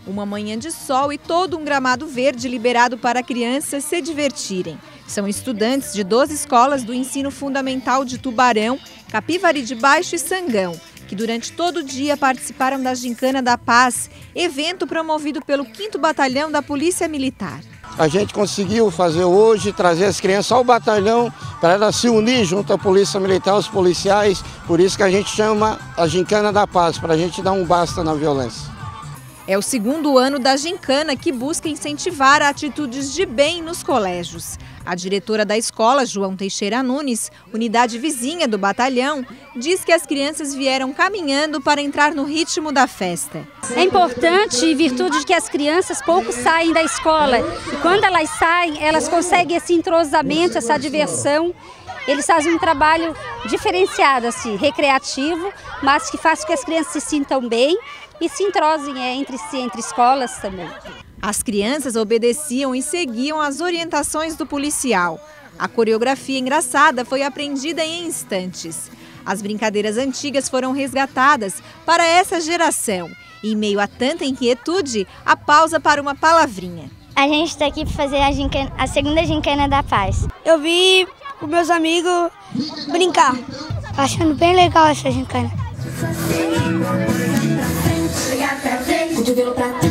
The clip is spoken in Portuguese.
Uma manhã de sol e todo um gramado verde liberado para crianças se divertirem. São estudantes de 12 escolas do ensino fundamental de Tubarão, Capivari de Baixo e Sangão, que durante todo o dia participaram da Gincana da Paz, evento promovido pelo 5º Batalhão da Polícia Militar. A gente conseguiu fazer hoje, trazer as crianças ao batalhão para elas se unir junto à Polícia Militar, aos policiais, por isso que a gente chama a Gincana da Paz, para a gente dar um basta na violência. É o 2º ano da Gincana, que busca incentivar atitudes de bem nos colégios. A diretora da escola, João Teixeira Nunes, unidade vizinha do batalhão, diz que as crianças vieram caminhando para entrar no ritmo da festa. É importante, em virtude de que as crianças pouco saem da escola. E quando elas saem, elas conseguem esse entrosamento, essa diversão. Eles fazem um trabalho diferenciado, assim, recreativo, mas que faz com que as crianças se sintam bem e se entrosem entre si, entre escolas também. As crianças obedeciam e seguiam as orientações do policial. A coreografia engraçada foi aprendida em instantes. As brincadeiras antigas foram resgatadas para essa geração. Em meio a tanta inquietude, a pausa para uma palavrinha. A gente está aqui para fazer a segunda Gincana da Paz. Eu vi os meus amigos brincar. Achando bem legal essa gincana. De vê-lo pra